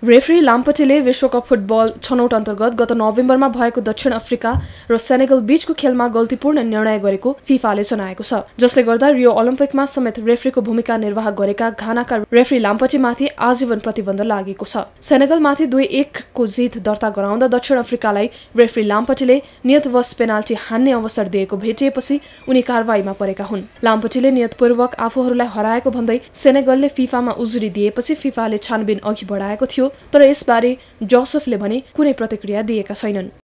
Referee लाम्पटेले विश्वकप football छनौट अन्तर्गत गत नोभेम्बरमा भएको दक्षिण अफ्रिका र सेनेगल बीचको खेलमा गल्तीपूर्ण निर्णय गरेको फिफाले जनाएको छ, जसले गर्दा रियो ओलम्पिकमा समेत रेफ्रीको भूमिका निर्वाह गरेका घानाका रेफ्री लाम्पटेमाथि आजीवन प्रतिबन्ध लागेको छ। सेनेगलमाथि 2-1 को जित दर्ता गराउँदा दक्षिण अफ्रिकालाई रेफ्री लाम्पटेले यतवस पेनाल्टी हान्ने अवसर दिएको भेटिएपछि उनी कारवाहीमा परेका हुन्। लाम्पटेले नियतपूर्वक आफूहरूलाई हराएको भन्दै सेनेगलले फिफामा उजुरी दिएपछि फिफाले छानबिन अघि बढाएको थियो, तर यसबारे जोसेफले भने कुनै प्रतिक्रिया दिएका छैनन्।